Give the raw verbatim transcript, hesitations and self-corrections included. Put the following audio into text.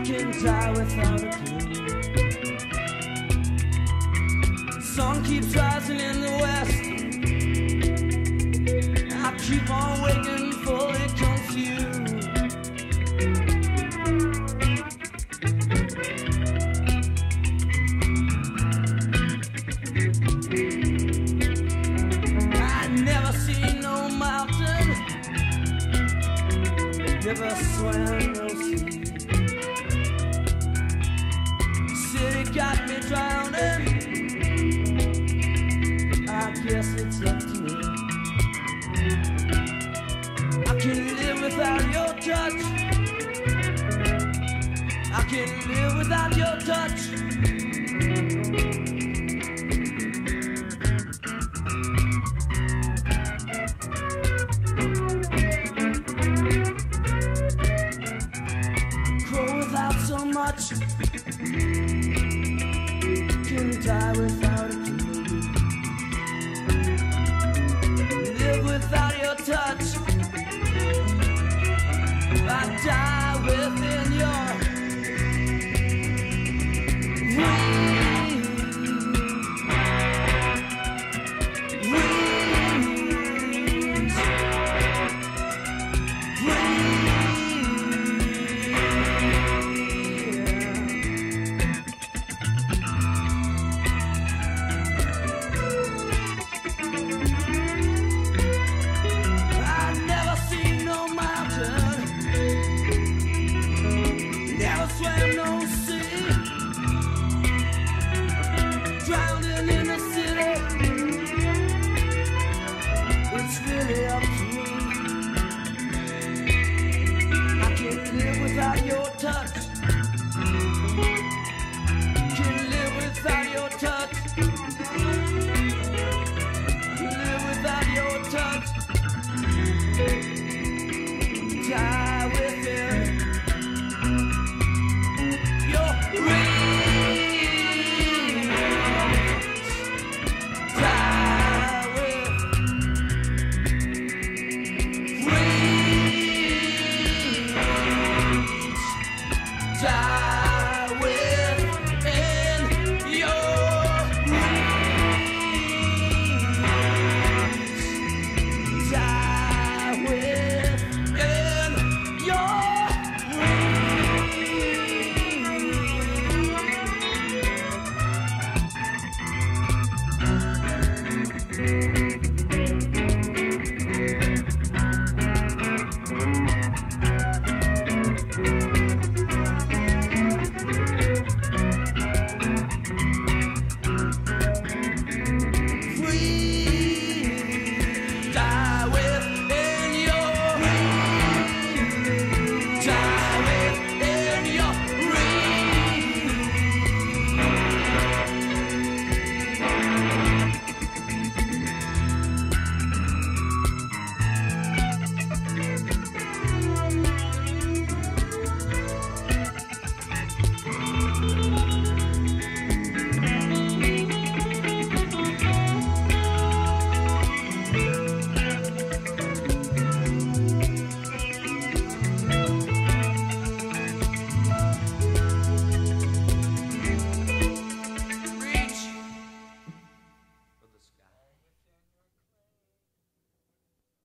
can die without a clue. Sun keeps rising in the west. I keep on waiting for it comes you. I never seen no mountain, never swam no sea. City got me drowning. I guess it's up to me. I can live without your touch. I can live without your touch. Grow without so much. Can die without a clue. Live without your touch. I die within your without your touch. Can live without your touch. Live without your touch. Die within your reach. Die with reach. Die.